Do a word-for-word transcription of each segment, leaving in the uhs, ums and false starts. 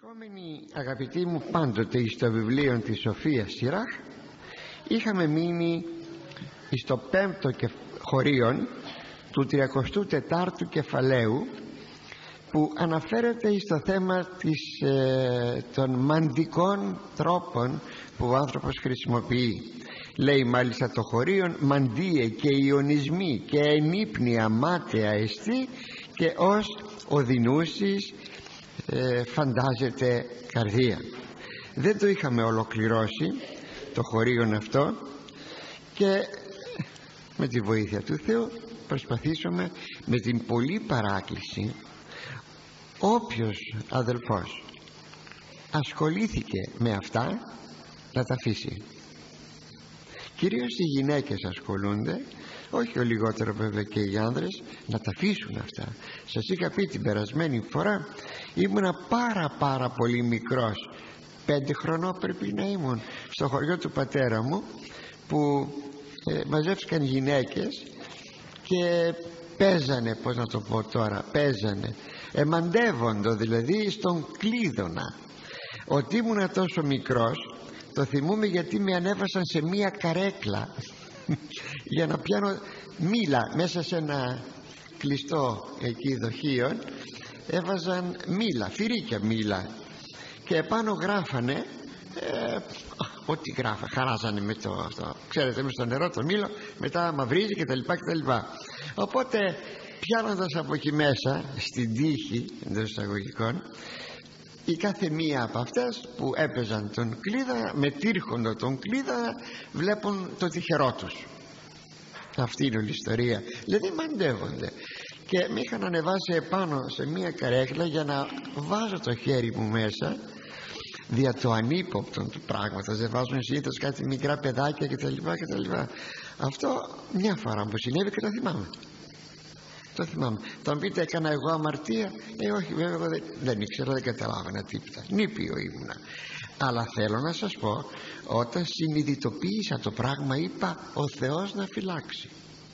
Βρισκόμενοι, αγαπητοί μου, πάντοτε στο βιβλίο της Σοφίας Σιράχ, είχαμε μείνει στο πέμπτο χωρίον του τριακοστού τετάρτου κεφαλαίου, που αναφέρεται στο θέμα της, ε, των μαντικών τρόπων που ο άνθρωπος χρησιμοποιεί. Λέει μάλιστα το χωρίον: μαντίε και ιονισμοί και ενύπνια μάταια εστί και ως οδυνούσεις ε, φαντάζεται καρδία. Δεν το είχαμε ολοκληρώσει το χωρίον αυτό, και με τη βοήθεια του Θεού προσπαθήσουμε με την πολλή παράκληση όποιος αδελφός ασχολήθηκε με αυτά να τα αφήσει. Κυρίως οι γυναίκες ασχολούνται, όχι ο λιγότερο βέβαια και οι άνδρες, να τα αφήσουν αυτά. Σας είχα πει την περασμένη φορά, ήμουνα πάρα πάρα πολύ μικρός, πέντε χρονών πρέπει να ήμουν, στο χωριό του πατέρα μου, που ε, μαζεύτηκαν γυναίκες και παίζανε, πώς να το πω τώρα, παίζανε, εμαντεύοντο δηλαδή στον κλείδωνα. Ότι ήμουνα τόσο μικρός το θυμούμαι, γιατί με ανέβασαν σε μία καρέκλα για να πιάνω μήλα μέσα σε ένα κλειστό εκεί δοχείο. Έβαζαν μήλα, φυρίκια μήλα, και επάνω γράφανε ε, ό,τι γράφα, χαράζανε με το αυτό, ξέρετε, με στο νερό το μήλο, μετά μαυρίζει και τα λοιπά και τα λοιπά. Οπότε πιάνοντας από εκεί μέσα στην τύχη εντός εισαγωγικών, η κάθε μία από αυτές που έπαιζαν τον κλίδα, με τύρχοντο τον κλίδα, βλέπουν το τυχερό τους. Αυτή είναι όλη η ιστορία. Δηλαδή μαντεύονται. Και με είχαν ανεβάσει επάνω σε μία καρέκλα για να βάζω το χέρι μου μέσα, δια το ανύποπτον του πράγματος. Δεν βάζουν συνήθως κάτι μικρά παιδάκια κτλ. κτλ. Αυτό μια φορά μου συνέβη και το θυμάμαι. Το θυμάμαι. Θα μου πείτε, έκανα εγώ αμαρτία? Ε, όχι, βέβαια, δεν, δεν ήξερα, δεν καταλάβαινα τίποτα. Νήπιο ήμουνα. Αλλά θέλω να σας πω, όταν συνειδητοποίησα το πράγμα, είπα ο Θεός να φυλάξει.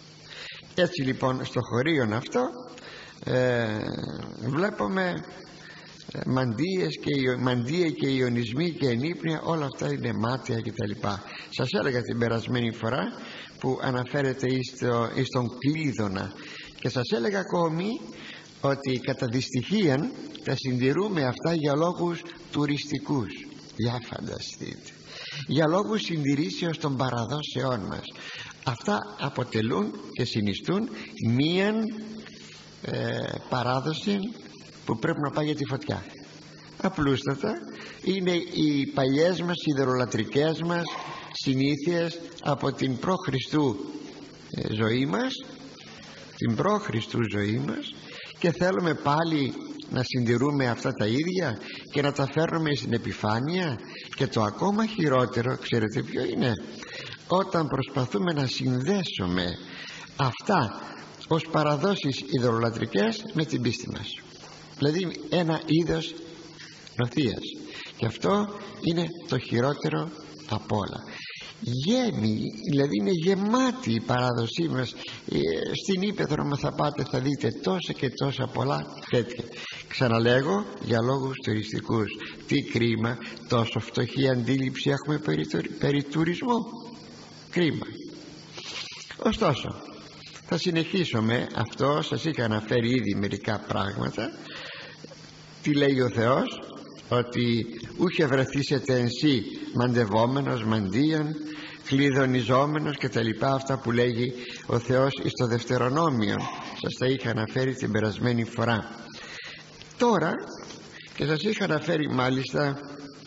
Έτσι λοιπόν στο χωρίον αυτό ε, βλέπουμε ε, μαντίες και, μαντίε και ιονισμοί και ενύπνια, όλα αυτά είναι μάτια κτλ. Σας έλεγα την περασμένη φορά που αναφέρεται στο, στον κλείδωνα, και σας έλεγα ακόμη ότι κατά δυστυχίαν τα συντηρούμε αυτά για λόγους τουριστικούς. Για φανταστείτε, για λόγους συντηρήσεως των παραδόσεών μας. Αυτά αποτελούν και συνιστούν μίαν ε, παράδοση που πρέπει να πάει για τη φωτιά. Απλούστατα είναι οι παλιές μας ιδωλολατρικές μας συνήθειες από την προ-Χριστού ε, ζωή μας, την προ-Χριστού ζωή μας, και θέλουμε πάλι να συντηρούμε αυτά τα ίδια και να τα φέρνουμε στην επιφάνεια. Και το ακόμα χειρότερο, ξέρετε ποιο είναι? Όταν προσπαθούμε να συνδέσουμε αυτά ως παραδόσεις ειδωλολατρικές με την πίστη μας, δηλαδή ένα είδος νοθείας. Και αυτό είναι το χειρότερο απ' όλα. Γέμι, δηλαδή είναι γεμάτη η παράδοσή μας. ε, Στην ύπαιθρο μας θα πάτε, θα δείτε τόσα και τόσα πολλά τέτοια. Ξαναλέγω, για λόγους τουριστικούς. Τι κρίμα, τόσο φτωχή αντίληψη έχουμε περί, περί τουρισμού. Κρίμα. Ωστόσο θα συνεχίσουμε αυτό. Σας είχα αναφέρει ήδη μερικά πράγματα. Τι λέει ο Θεός? Ότι ούχε βρεθήσετε εν σύ μαντευόμενος, μαντίον, κλειδονιζόμενος και τα λοιπά, αυτά που λέγει ο Θεός στο Δευτερονόμιο. Σας τα είχα αναφέρει την περασμένη φορά. Τώρα, και σας είχα αναφέρει μάλιστα,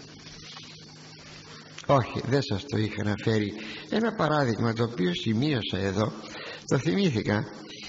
όχι, δεν σας το είχα αναφέρει, ένα παράδειγμα το οποίο σημείωσα εδώ, το θυμήθηκα.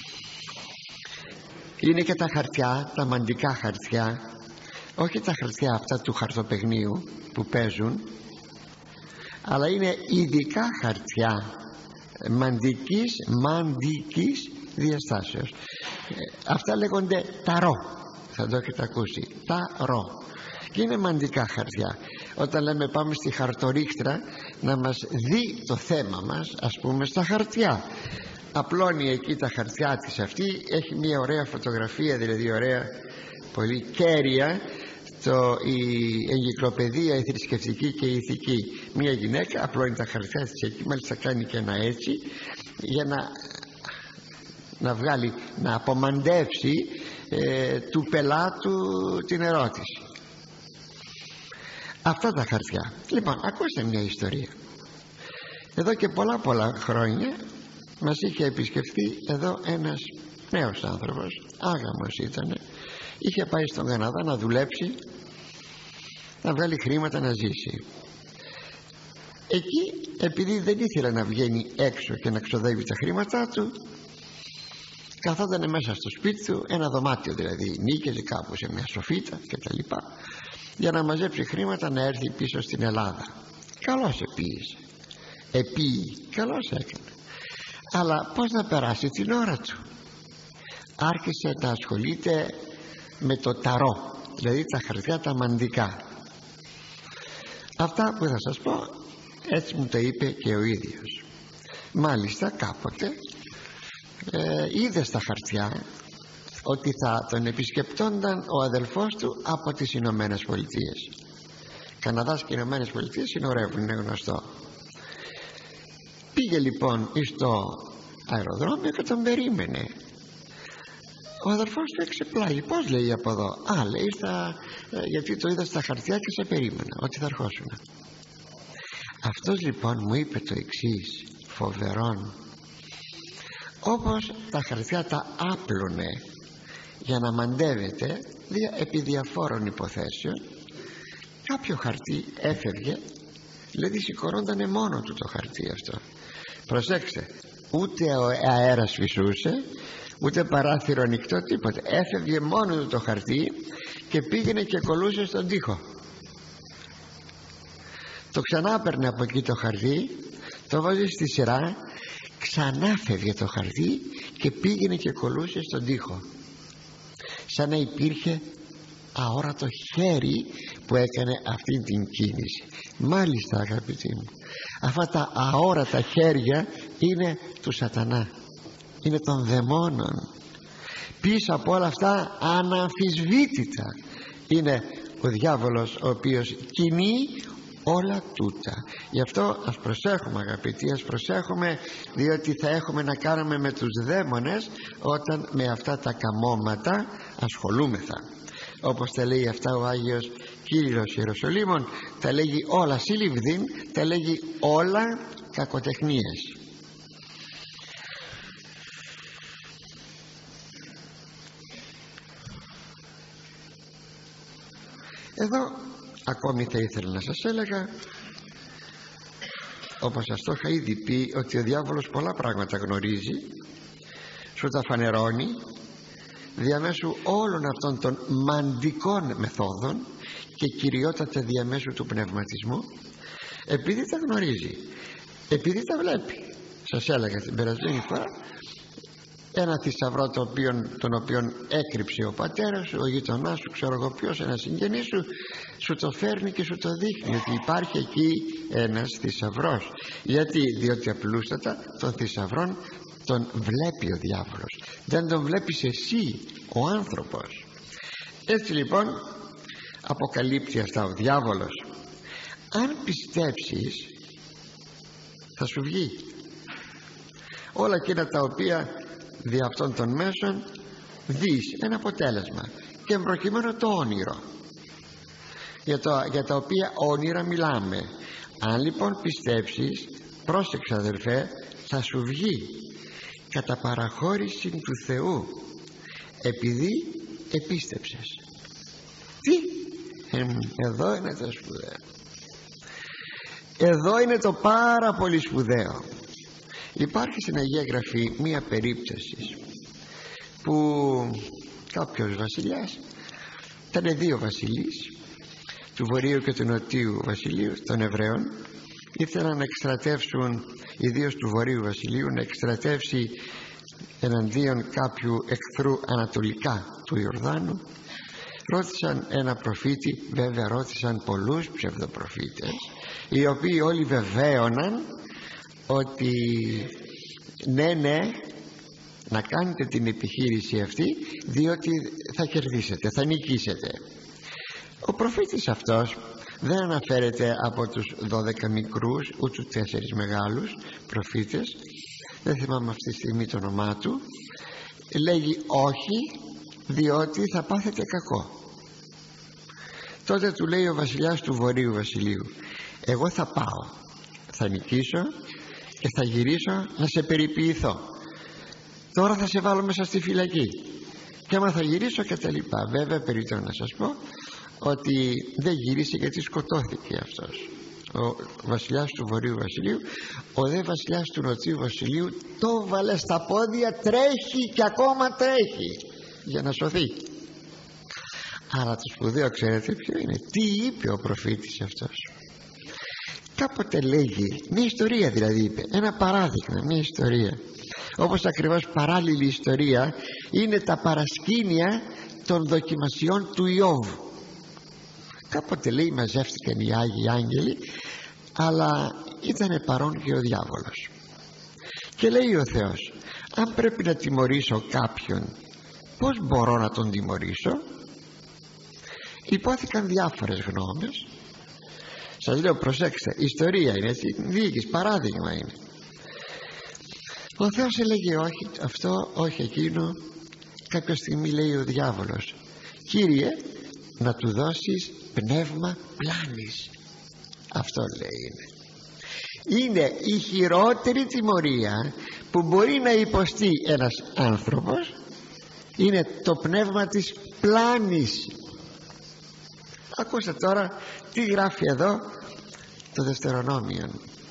Είναι και τα χαρτιά, τα μαντικά χαρτιά, όχι τα χαρτιά αυτά του χαρτοπαιχνίου που παίζουν, αλλά είναι ειδικά χαρτιά μαντικής, μαντικής διαστάσεως. ε, Αυτά λέγονται ταρό, θα το έχετε ακούσει, ταρό, και είναι μαντικά χαρτιά. Όταν λέμε πάμε στη χαρτορίχτρα να μας δει το θέμα μας, ας πούμε στα χαρτιά, απλώνει εκεί τα χαρτιά της αυτή, έχει μια ωραία φωτογραφία, δηλαδή ωραία, πολύ κέρια, το, η εγκυκλοπαιδεία, η θρησκευτική και η ηθική, μια γυναίκα απλώνει τα χαρτιά της εκεί, μάλιστα κάνει και ένα έτσι για να, να βγάλει, να απομαντεύσει ε, του πελάτου την ερώτηση. Αυτά τα χαρτιά. Λοιπόν, ακούστε μια ιστορία. Εδώ και πολλά πολλά χρόνια μας είχε επισκεφθεί εδώ ένας νέος άνθρωπος, άγαμος ήτανε, είχε πάει στον Καναδά να δουλέψει, να βγάλει χρήματα να ζήσει. Εκεί, επειδή δεν ήθελε να βγαίνει έξω και να ξοδεύει τα χρήματά του, καθόταν μέσα στο σπίτι του, ένα δωμάτιο δηλαδή, νίκαιζε κάπου σε μια σοφίτα και τα λοιπά, για να μαζέψει χρήματα να έρθει πίσω στην Ελλάδα. Καλώς επίησε, επίει, καλώς έκανε. Αλλά πώς να περάσει την ώρα του? Άρχισε να ασχολείται με το ταρό, δηλαδή τα χαρτιά τα μαντικά. Αυτά που θα σας πω έτσι μου τα είπε και ο ίδιος. Μάλιστα κάποτε ε, είδε στα χαρτιά ότι θα τον επισκεπτόνταν ο αδελφός του από τις Ηνωμένες Πολιτείες. Καναδάς και Ηνωμένες Πολιτείες συνορεύουν, είναι γνωστό. Πήγε λοιπόν στο αεροδρόμιο και τον περίμενε. Ο αδελφός του εξεπλάγει. Πώς, λέει, από εδώ? Α, λέει, ήρθα γιατί το είδα στα χαρτιά και σε περίμενα ότι θα ερχόσουν. Αυτός λοιπόν μου είπε το εξής φοβερόν: όπως τα χαρτιά τα άπλωνε για να μαντεύεται επί διαφόρων υποθέσεων, κάποιο χαρτί έφευγε, δηλαδή σηκωνόντανε μόνο του το χαρτί αυτό. Προσέξτε, ούτε ο αέρας φυσούσε, ούτε παράθυρο ανοιχτό, τίποτα. Έφευγε μόνο του το χαρτί και πήγαινε και κολλούσε στον τοίχο. Το ξανά έπαιρνε από εκεί το χαρτί, το βάζει στη σειρά, ξανά φεύγε το χαρτί και πήγαινε και κολλούσε στον τοίχο, σαν να υπήρχε αόρατο χέρι που έκανε αυτή την κίνηση. Μάλιστα, αγαπητοί μου, αυτά τα αόρατα χέρια είναι του σατανά, είναι των δαιμόνων. Πίσω από όλα αυτά αναμφισβήτητα είναι ο διάβολος, ο οποίος κινεί όλα τούτα. Γι' αυτό ας προσέχουμε, αγαπητοί, ας προσέχουμε, διότι θα έχουμε να κάνουμε με τους δαίμονες όταν με αυτά τα καμώματα ασχολούμεθα. Όπως τα λέει αυτά ο Άγιος Κύριλλος Ιεροσολύμων, τα λέγει όλα σύλληβδιν, τα λέγει όλα κακοτεχνίες. Εδώ ακόμη θα ήθελα να σας έλεγα, όπως σας το είχα ήδη πει, ότι ο διάβολος πολλά πράγματα γνωρίζει, σου τα φανερώνει διαμέσου όλων αυτών των μαντικών μεθόδων και κυριότατα διαμέσου του πνευματισμού, επειδή τα γνωρίζει, επειδή τα βλέπει. Σας έλεγα την περασμένη φορά ένα θησαυρό το οποίο, τον οποίον έκρυψε ο πατέρας σου, ο γειτονάς σου, ξέρω εγώ ποιος, ένα συγγενής σου, σου το φέρνει και σου το δείχνει ότι υπάρχει εκεί ένας θησαυρός. Γιατί? Διότι απλούστατα τον θησαυρόν τον βλέπει ο διάβολος, δεν τον βλέπεις εσύ ο άνθρωπος. Έτσι λοιπόν αποκαλύπτει αυτά ο διάβολος. Αν πιστέψεις θα σου βγει όλα εκείνα τα οποία δι' αυτών των μέσων δεις ένα αποτέλεσμα, και προκειμένου το όνειρο, για, το, για τα οποία όνειρα μιλάμε. Αν λοιπόν πιστέψεις, πρόσεξε αδελφέ, θα σου βγει κατά παραχώρηση του Θεού, επειδή επίστεψες. Τι? Ε, εδώ είναι το σπουδαίο, εδώ είναι το πάρα πολύ σπουδαίο. Υπάρχει στην Αγία Γραφή μία περίπτωση που κάποιος βασιλιάς, ήταν δύο βασιλείς, του Βορείου και του Νοτίου Βασιλείου των Εβραίων, ήθελαν να εκστρατεύσουν, ιδίως του Βορείου Βασιλείου, να εκστρατεύσει εναντίον κάποιου εχθρού ανατολικά του Ιορδάνου. Ρώτησαν ένα προφήτη, βέβαια ρώτησαν πολλούς ψευδοπροφήτες, οι οποίοι όλοι βεβαίωναν ότι ναι ναι να κάνετε την επιχείρηση αυτή, διότι θα κερδίσετε, θα νικήσετε. Ο προφήτης αυτός δεν αναφέρεται από τους δώδεκα μικρούς ούτε τους τέσσερις μεγάλους προφήτες, δεν θυμάμαι αυτή τη στιγμή το όνομά του. Λέγει όχι, διότι θα πάθετε κακό. Τότε του λέει ο βασιλιάς του Βορείου Βασιλείου, εγώ θα πάω, θα νικήσω και θα γυρίσω να σε περιποιηθώ. Τώρα θα σε βάλω μέσα στη φυλακή και άμα θα γυρίσω και τα λοιπά. Βέβαια περιττό να σας πω ότι δεν γύρισε, γιατί σκοτώθηκε αυτός ο βασιλιάς του Βορείου Βασιλείου. Ο δε βασιλιάς του Νοτιού Βασιλείου το βάλε στα πόδια, τρέχει και ακόμα τρέχει για να σωθεί. Αλλά το σπουδαίο ξέρετε ποιο είναι? Τι είπε ο προφήτης αυτός? Κάποτε λέγει μια ιστορία, δηλαδή είπε ένα παράδειγμα, μια ιστορία, όπως ακριβώς παράλληλη ιστορία είναι τα παρασκήνια των δοκιμασιών του Ιώβ. Κάποτε λέει μαζεύτηκαν οι Άγιοι Άγγελοι, αλλά ήταν παρόν και ο διάβολος. Και λέει ο Θεός, αν πρέπει να τιμωρήσω κάποιον, πώς μπορώ να τον τιμωρήσω? Υπόθηκαν διάφορες γνώμες. Σας λέω, προσέξτε, ιστορία είναι, έτσι, διοίκηση, παράδειγμα είναι. Ο Θεός έλεγε όχι αυτό, όχι εκείνο. Κάποια στιγμή λέει ο διάβολος, Κύριε, να του δώσεις πνεύμα πλάνης. Αυτό λέει είναι. Είναι η χειρότερη τιμωρία που μπορεί να υποστεί ένας άνθρωπος, είναι το πνεύμα της πλάνης. Ακούστε τώρα τι γράφει εδώ το Δευτερονόμιο.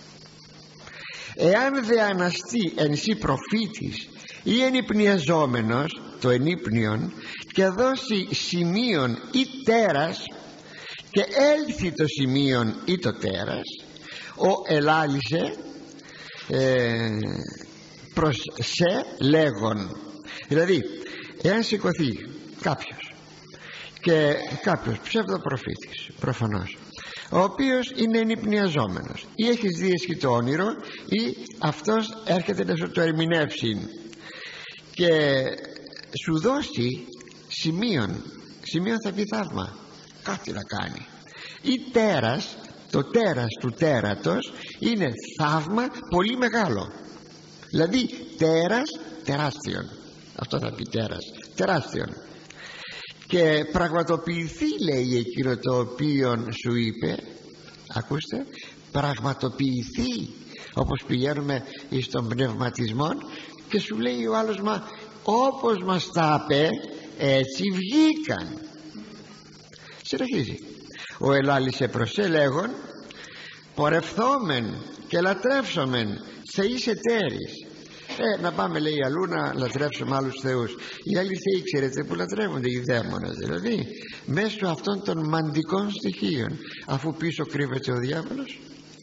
Εάν δε αναστεί εν σύ προφήτης ή ενυπνιαζόμενος, το ενύπνιον, και δώσει σημείον ή τέρας, και έλθει το σημείον ή το τέρας, ο ελάλησε ε, προς σε λέγον. Δηλαδή εάν σηκωθεί κάποιος, και κάποιος ψευδοπροφήτης προφανώς, ο οποίος είναι ενυπνιαζόμενος, ή έχεις δει το όνειρο, ή αυτός έρχεται να σου το ερμηνεύσει και σου δώσει σημείον, σημείον θα πει θαύμα, κάτι να κάνει, ή τέρας, το τέρας του τέρατος είναι θαύμα πολύ μεγάλο, δηλαδή τέρας τεράστιον, αυτό θα πει τέρας τεράστιον, και πραγματοποιηθεί, λέει, εκείνο το οποίο σου είπε. Ακούστε, πραγματοποιηθεί, όπως πηγαίνουμε εις τον πνευματισμό και σου λέει ο άλλος, μα όπως μας τα είπε έτσι βγήκαν. Συνεχίζει, ο ελάλησε προς σε λέγον, πορευθόμεν και λατρεύσομεν σε εις εταίρης. Ε, να πάμε, λέει, αλλού να λατρεύσουμε άλλους θεούς. Οι άλλοι θεοί, ξέρετε, που λατρεύονται, οι δαίμονες, δηλαδή μέσω αυτών των μαντικών στοιχείων, αφού πίσω κρύβεται ο διάβολος.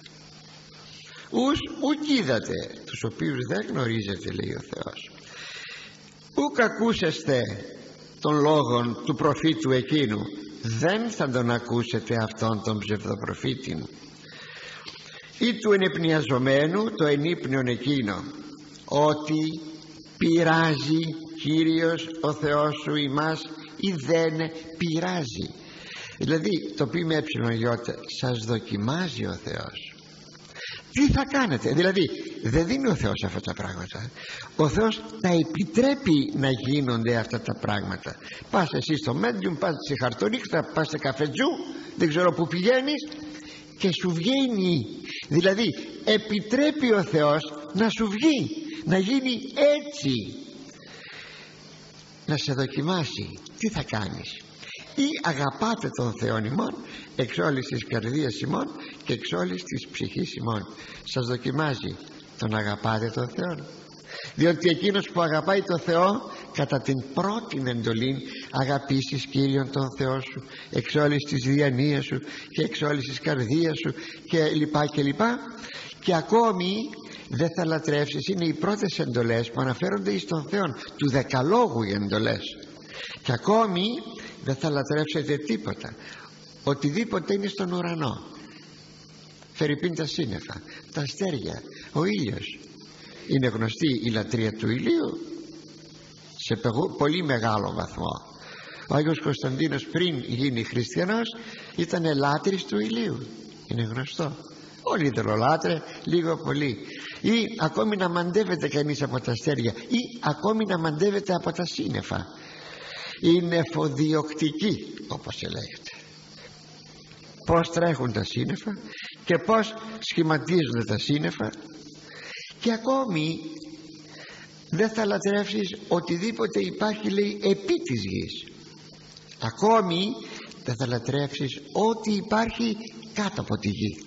Ους ουκ είδατε, τους οποίους δεν γνωρίζετε, λέει ο Θεός, ουκ ακούσεστε των λόγων του προφήτου εκείνου, δεν θα τον ακούσετε αυτόν τον ψευδοπροφήτη, ή του ενεπνιαζομένου το ενύπνιον εκείνο, ότι πειράζει Κύριος ο Θεός σου ημάς, ή δεν πειράζει. Δηλαδή το πει με έψιλον γιώτα, σας δοκιμάζει ο Θεός. Τι θα κάνετε? Δηλαδή δεν δίνει ο Θεός αυτά τα πράγματα, ο Θεός τα επιτρέπει να γίνονται αυτά τα πράγματα. Πας εσύ στο Medium, πας σε χαρτονύχτα, πας σε καφετζού, δεν ξέρω που πηγαίνεις, και σου βγαίνει. Δηλαδή επιτρέπει ο Θεός να σου βγει, να γίνει έτσι, να σε δοκιμάσει. Τι θα κάνεις? Ή αγαπάτε τον Θεόν ημών εξ όλης της καρδίας ημών και εξ όλης της ψυχής ημών. Σας δοκιμάζει, τον αγαπάτε τον Θεό? Διότι εκείνος που αγαπάει τον Θεό, κατά την πρώτη εντολή, αγαπήσεις Κύριον τον Θεό σου εξ όλης της διανοίας σου και εξ όλης της καρδίας σου και λοιπά και λοιπά. Και ακόμη δεν θα λατρεύσεις, είναι οι πρώτες εντολές που αναφέρονται εις τον Θεό, του δεκαλόγου οι εντολές. Και ακόμη δεν θα λατρεύσετε τίποτα, οτιδήποτε είναι στον ουρανό, φερειπίν τα σύννεφα, τα αστέρια, ο ήλιος. Είναι γνωστή η λατρεία του ηλίου σε πολύ μεγάλο βαθμό. Ο Άγιος Κωνσταντίνος πριν γίνει χριστιανός ήταν λάτρης του ηλίου, είναι γνωστό. Όλοι υδρολάτρε, λίγο πολύ. Ή ακόμη να μαντεύεται κανείς από τα αστέρια, ή ακόμη να μαντεύεται από τα σύννεφα. Είναι φοδιοκτική, όπως λέγεται. Πώς τρέχουν τα σύννεφα και πώς σχηματίζονται τα σύννεφα. Και ακόμη δεν θα λατρεύσεις οτιδήποτε υπάρχει, λέει, επί της γης. Ακόμη δεν θα λατρεύσεις ό,τι υπάρχει κάτω από τη γη.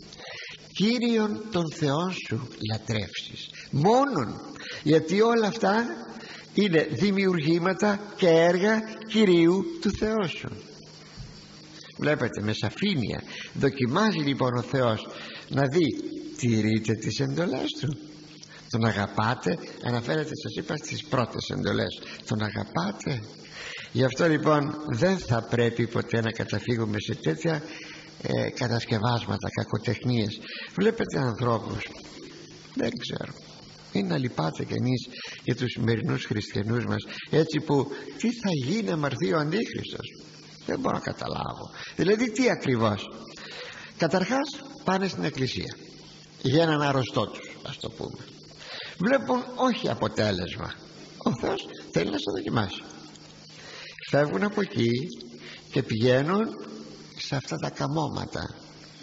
Κύριον τον Θεόν σου λατρεύσεις μόνον, γιατί όλα αυτά είναι δημιουργήματα και έργα Κυρίου του Θεού σου. Βλέπετε, με σαφήνεια δοκιμάζει λοιπόν ο Θεός να δει, τηρείτε τις εντολές του, τον αγαπάτε. Αναφέρεται, σας είπα, στις πρώτες εντολές, τον αγαπάτε. Γι' αυτό λοιπόν δεν θα πρέπει ποτέ να καταφύγουμε σε τέτοια ε, κατασκευάσματα, κακοτεχνίες. Βλέπετε ανθρώπους, δεν ξέρω, είναι να λυπάται κανείς για τους σημερινούς χριστιανούς μας, έτσι που τι θα γίνει να έρθει ο Αντίχριστος, δεν μπορώ να καταλάβω. Δηλαδή τι ακριβώς? Καταρχάς πάνε στην εκκλησία για έναν αρρωστό τους, ας το πούμε. Βλέπουν όχι αποτέλεσμα, ο Θεός θέλει να σε δοκιμάσει. Φεύγουν από εκεί και πηγαίνουν σε αυτά τα καμώματα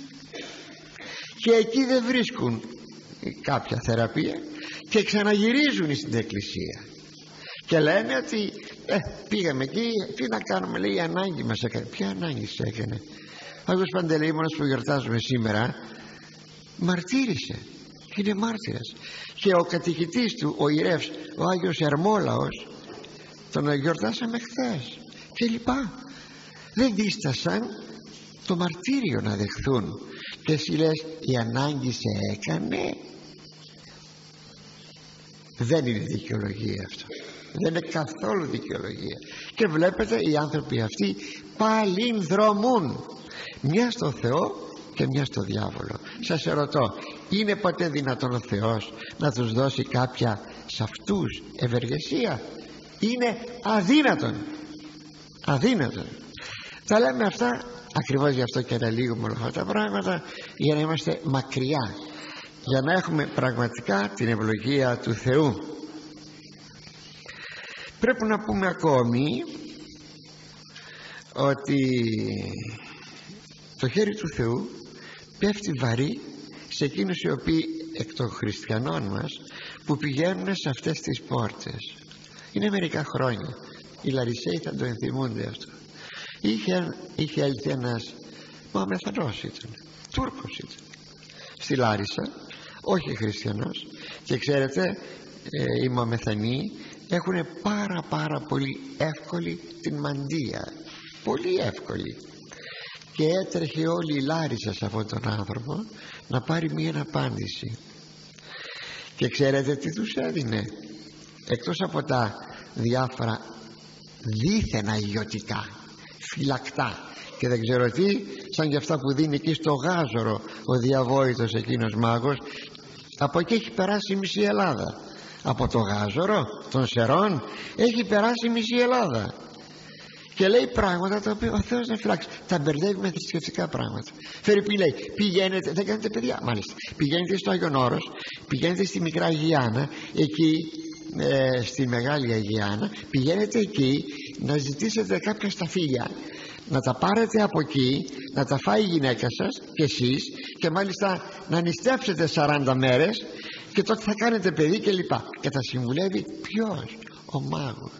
και εκεί δεν βρίσκουν κάποια θεραπεία και ξαναγυρίζουν στην εκκλησία και λένε ότι ε, πήγαμε εκεί, τι να κάνουμε, λέει, η ανάγκη μας έκανε. Ποια ανάγκη σε έκανε? Ο Άγιος Παντελεήμονας που γιορτάζουμε σήμερα μαρτύρησε, είναι μάρτυρας, και ο κατηχητής του, ο ιερεύς, ο Άγιος Ερμόλαος, τον γιορτάσαμε χθες και λοιπά. Δεν δίστασαν το μαρτύριο να δεχθούν. Και εσύ λες, η ανάγκη σε έκανε? Δεν είναι δικαιολογία αυτό, δεν είναι καθόλου δικαιολογία. Και βλέπετε, οι άνθρωποι αυτοί παλινδρομούν, μια στο Θεό και μια στο διάβολο. Σας ερωτώ, είναι ποτέ δυνατόν ο Θεός να τους δώσει κάποια σε αυτούς ευεργεσία? Είναι αδύνατον, αδύνατον. Τα λέμε αυτά ακριβώς γι' αυτό και αναλύουμε όλα αυτά τα πράγματα, για να είμαστε μακριά, για να έχουμε πραγματικά την ευλογία του Θεού. Πρέπει να πούμε ακόμη ότι το χέρι του Θεού πέφτει βαρύ σε εκείνους οι οποίοι εκ των χριστιανών μας που πηγαίνουν σε αυτές τις πόρτες. Είναι μερικά χρόνια, οι Λαρισαίοι θα το ενθυμούνται αυτό. Είχε, είχε έλθει ένας Μωαμεθανός, ήταν Τούρκος, ήταν στη Λάρισα, όχι χριστιανός. Και ξέρετε, ε, οι Μωαμεθανοί έχουν πάρα πάρα πολύ εύκολη την μαντεία, πολύ εύκολη, και έτρεχε όλη η Λάρισα σε αυτόν τον άνθρωπο να πάρει μία απάντηση. Και ξέρετε τι τους έδινε? Εκτός από τα διάφορα δίθεν αγιωτικά, φυλακτά και δεν ξέρω τι, σαν και αυτά που δίνει εκεί στο Γάζορο ο διαβόητος εκείνος μάγος, από εκεί έχει περάσει η μισή Ελλάδα. Από το Γάζορο των Σερών έχει περάσει η μισή Ελλάδα και λέει πράγματα τα οποία ο Θεός να φυλάξει. Τα μπερδεύει με θρησκευτικά πράγματα. Φερρυπή λέει, πηγαίνετε, δεν κάνετε παιδιά, μάλιστα, πηγαίνετε στο Άγιον Όρος, πηγαίνετε στη Μικρά Αγιάνα, εκεί ε, στη Μεγάλη Αγιάνα, πηγαίνετε εκεί να ζητήσετε κάποια σταφύλια, να τα πάρετε από εκεί, να τα φάει η γυναίκα σας και εσείς, και μάλιστα να νηστέψετε σαράντα μέρες και τότε θα κάνετε παιδί και λοιπά. Και τα συμβουλεύει ποιος? Ο μάγος.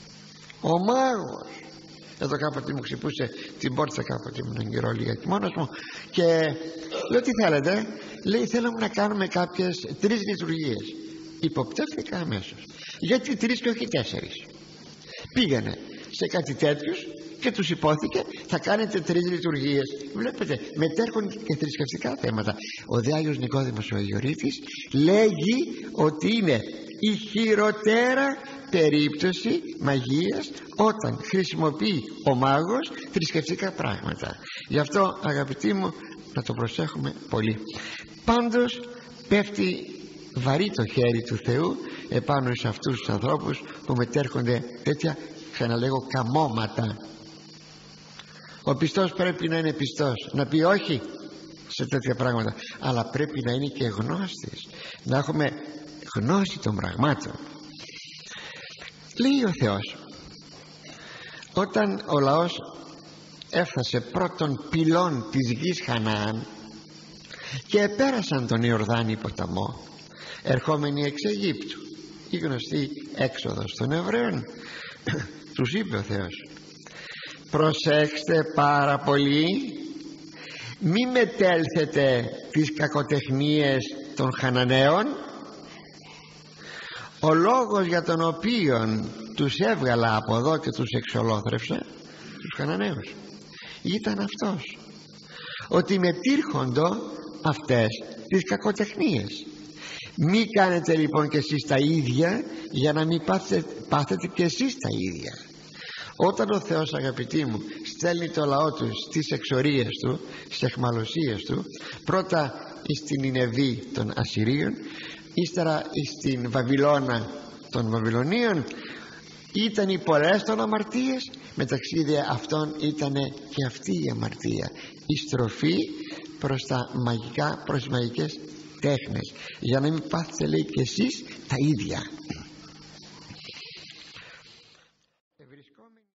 Ο μάγος. Εδώ κάποτε μου ξυπούσε την πόρτα, κάποτε ήμουν γυρόλια και μόνος μου, και λέω, τι θέλετε? Λέει, θέλαμε να κάνουμε κάποιες τρεις λειτουργίες. Υποπτεύθηκα αμέσως. Γιατί τρεις και όχι τέσσερις? Πήγανε σε κάτι τέτοιους και τους υπόθηκε, θα κάνετε τρεις λειτουργίες. Βλέπετε, μετέρχονται και θρησκευτικά θέματα. Ο δε Άγιος Νικόδημος ο Αγιορείτης λέγει ότι είναι η χειροτέρα περίπτωση μαγείας όταν χρησιμοποιεί ο μάγος θρησκευτικά πράγματα. Γι' αυτό, αγαπητοί μου, να το προσέχουμε πολύ. Πάντως πέφτει βαρύ το χέρι του Θεού επάνω σε αυτούς τους ανθρώπους που μετέρχονται τέτοια άτυχα να λέγω καμώματα. Ο πιστός πρέπει να είναι πιστός, να πει όχι σε τέτοια πράγματα, αλλά πρέπει να είναι και γνώστης, να έχουμε γνώση των πραγμάτων. Λέει ο Θεός, όταν ο λαός έφτασε πρώτων πυλών της γης Χαναάν και επέρασαν τον Ιορδάνη ποταμό, ερχόμενοι εξ Αιγύπτου, η γνωστή έξοδος των Εβραίων, τους είπε ο Θεός, προσέξτε πάρα πολύ, μη μετέλθετε τις κακοτεχνίες των Χαναναίων. Ο λόγος για τον οποίο τους έβγαλα από εδώ και τους εξολόθρευσα, τους Χαναναίους, ήταν αυτός, ότι μετήρχοντο αυτές τις κακοτεχνίες. Μη κάνετε λοιπόν και εσείς τα ίδια, για να μην πάθετε, πάθετε και εσείς τα ίδια. Όταν ο Θεός, αγαπητοί μου, στέλνει το λαό του στις εξορίες του, στις εχμαλωσίες του, πρώτα στην Νινεβή των Ασσυρίων, ύστερα στην Βαβυλώνα των Βαβυλωνίων, ήταν οι πολλές των αμαρτίες, μεταξύ δε αυτών ήταν και αυτή η αμαρτία, η στροφή προς τα μαγικά, προς τις μαγικές τέχνες, για να μην πάθετε, λέει, και εσείς τα ίδια.